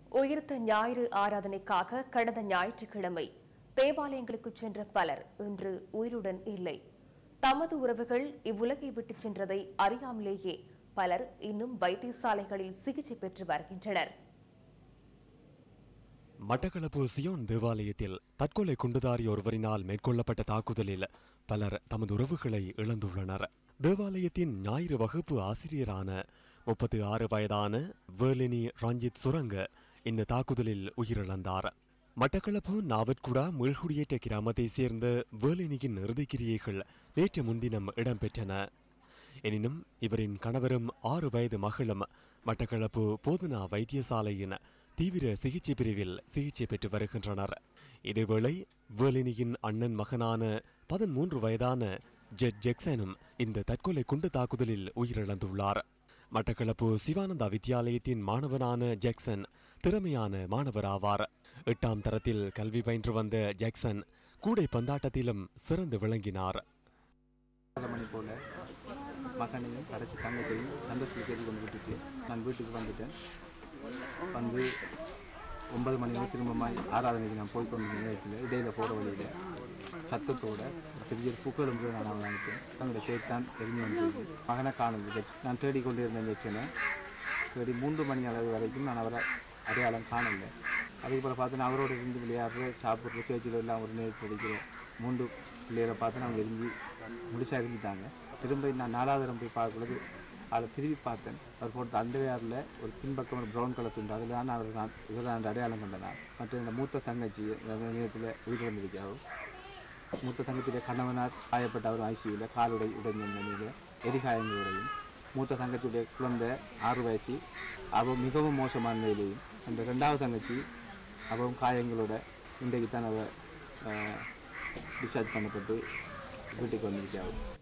உயிர்த்த ஞாயிறு ஆராதனைக்காக கடந்த ஞாயிற்றுக்கிழமை தேவாலயங்களுக்கு சென்ற பலர் இன்று உயிருடன் இல்லை. தமது உறவுகள் இவ்வுலகை விட்டுச் சென்றதை அறியாமலேயே பலர் இன்னும் வைத்தியசாலைகளில் சிகிச்சை பெற்று வருகின்றனர். மட்டக்களப்பு சியோன் தேவாலயத்தில் தற்கொலை குண்டுதாரி ஒருவரினால் மேற்கொள்ளப்பட்ட தாக்குதலில் பலர் தமது உறவுகளை இழந்துள்ளனர். தேவாலயத்தின் ஞாயிறு வகுப்பு ஆசிரியரான 36 வயதான வேலினி ரஞ்சித் சுரங்க இந்த தாக்குதலில் உயிரிழந்தார். மட்டக்களப்பு நாவற்குடா மீள்குடியேற்ற கிராமத்தை சேர்ந்த வேலினியின் இறுதிக்கிரியைகள் நேற்று முன்தினம் இடம்பெற்றன. எனினும் இவரின் கணவரும் 6 வயது மகளும் மட்டக்களப்பு போதனா வைத்தியசாலையின் தீவிர சிகிச்சை பிரிவில் சிகிச்சை பெற்று வருகின்றனர். இதேவேளை வேலினியின் அண்ணன் மகனான 13 வயதான ஜெட் ஜெக்சனும் இந்த தற்கொலை குண்டு தாக்குதலில் உயிரிழந்துள்ளார். மட்டக்களப்பு சிவானந்தா வித்தியாலயத்தின் மாணவனான ஜெக்சன் திறமையான மாணவராவார். 8ஆம் தரத்தில் கல்வி பயின்று வந்த ஜெக்சன் கூடை பந்தாட்டத்திலும் சிறந்து விளங்கினார். மகனையும் கடைசி தங்கத்தையும் சந்தோஷத்தை கேட்டு கொண்டு விட்டுட்டு நான் வீட்டுக்கு வந்துட்டேன். வந்து 9 மணி நேரம் திரும்பமாய் ஆராதனைக்கு நான் போய்கொண்டிருந்த நேரத்தில் இடையில போகிற வழியில் சத்தத்தோட பெரிய புகழும் நான் நினைச்சேன். தங்களுடைய சேர்த்தான் எரிஞ்சு வந்து மகனை காணுது. நான் தேடிக்கொண்டு இருந்த ஜெக்சனை தேடி 3 மணி அளவு வரைக்கும் நான் அவரை அடையாளம் காணலை. அதுக்கப்புறம் பார்த்து நான் அவரோட இருந்து விளையாடுற சாப்பிட்ற சேர்ச்சியில் எல்லாம் ஒரு நேரத்தில் அடிக்கிற 3 பிள்ளைகளை பார்த்து நான் எரிஞ்சு முடிச்சா எரிஞ்சிட்டாங்க. திரும்ப நான் 4வது தரம் போய் பார்க்குறது அதை திரும்பி பார்த்தேன். அவர் போட்ட அண்டவையாரில் ஒரு பின்பக்கம் ஒரு ப்ரௌன் கலர் துண்டு, அதில் தான் இவர் அடையாளம் கொண்டேன். மற்ற இந்த மூத்த தங்கச்சி நேரத்தில் உயிரிழந்திருக்காவும். மூத்த தங்கச்சியுடைய கணவனார் காயப்பட்ட அவர் ஐசியூவில் காலுடை உடைந்த நிலையில் எரிகாயங்களுடையும், மூத்த தங்கச்சியுடைய குழந்தை 6 வயசு அவள் மிகவும் மோசமான நிலையிலையும், அந்த 2வது தங்கச்சி அவவும் காயங்களோட இன்றைக்கு தான் அவள் டிஸ்சார்ஜ் பண்ணப்பட்டு வீட்டுக்கு வந்திருக்காவும்.